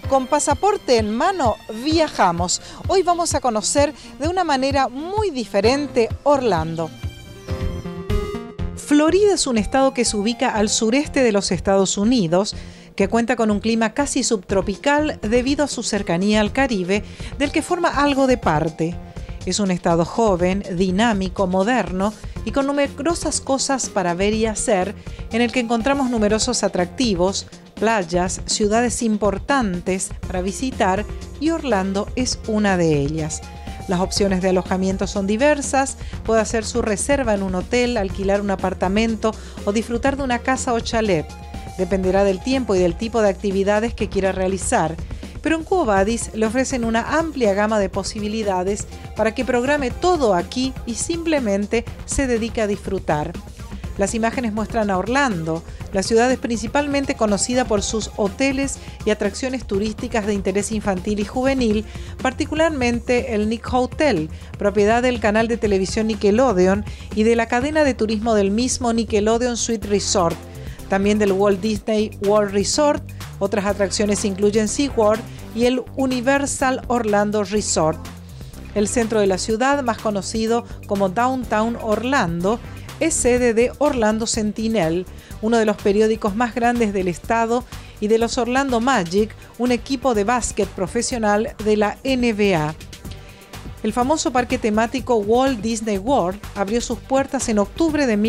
Con pasaporte en mano viajamos. Hoy vamos a conocer de una manera muy diferente Orlando. Florida es un estado que se ubica al sureste de los Estados Unidos, que cuenta con un clima casi subtropical debido a su cercanía al Caribe, del que forma algo de parte. Es un estado joven, dinámico, moderno y con numerosas cosas para ver y hacer, en el que encontramos numerosos atractivos, playas, ciudades importantes para visitar, y Orlando es una de ellas. Las opciones de alojamiento son diversas, puede hacer su reserva en un hotel, alquilar un apartamento o disfrutar de una casa o chalet. Dependerá del tiempo y del tipo de actividades que quiera realizar, pero en Quo Vadis le ofrecen una amplia gama de posibilidades para que programe todo aquí y simplemente se dedique a disfrutar. Las imágenes muestran a Orlando. La ciudad es principalmente conocida por sus hoteles y atracciones turísticas de interés infantil y juvenil, particularmente el Nick Hotel, propiedad del canal de televisión Nickelodeon y de la cadena de turismo del mismo Nickelodeon Suite Resort, también del Walt Disney World Resort. Otras atracciones incluyen SeaWorld y el Universal Orlando Resort. El centro de la ciudad, más conocido como Downtown Orlando, es sede de Orlando Sentinel, uno de los periódicos más grandes del estado, y de los Orlando Magic, un equipo de básquet profesional de la NBA. El famoso parque temático Walt Disney World abrió sus puertas en octubre de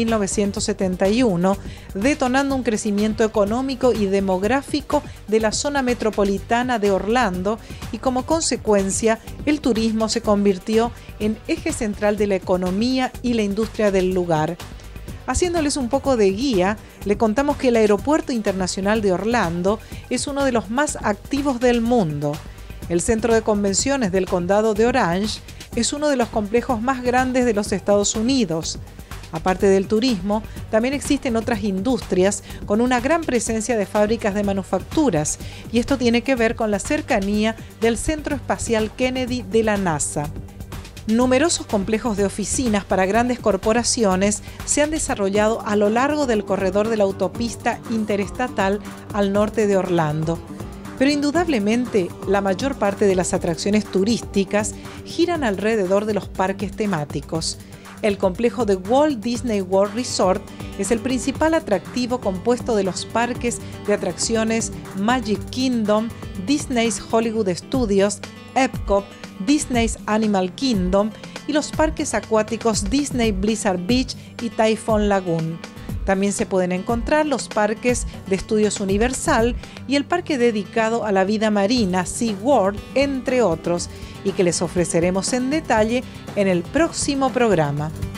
1971, detonando un crecimiento económico y demográfico de la zona metropolitana de Orlando, y como consecuencia, el turismo se convirtió en eje central de la economía y la industria del lugar. Haciéndoles un poco de guía, le contamos que el Aeropuerto Internacional de Orlando es uno de los más activos del mundo. El centro de convenciones del condado de Orange es uno de los complejos más grandes de los Estados Unidos. Aparte del turismo, también existen otras industrias con una gran presencia de fábricas de manufacturas, y esto tiene que ver con la cercanía del Centro Espacial Kennedy de la NASA. Numerosos complejos de oficinas para grandes corporaciones se han desarrollado a lo largo del corredor de la autopista interestatal al norte de Orlando. Pero indudablemente la mayor parte de las atracciones turísticas giran alrededor de los parques temáticos. El complejo de Walt Disney World Resort es el principal atractivo compuesto de los parques de atracciones Magic Kingdom, Disney's Hollywood Studios, Epcot, Disney's Animal Kingdom y los parques acuáticos Disney Blizzard Beach y Typhoon Lagoon. También se pueden encontrar los parques de Estudios Universal y el parque dedicado a la vida marina SeaWorld, entre otros, y que les ofreceremos en detalle en el próximo programa.